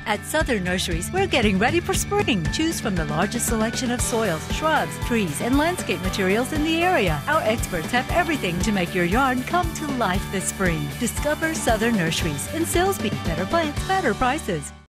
At Southern Nurseries, we're getting ready for spring. Choose from the largest selection of soils, shrubs, trees, and landscape materials in the area. Our experts have everything to make your yard come to life this spring. Discover Southern Nurseries in Silsbee. Better plants, better prices.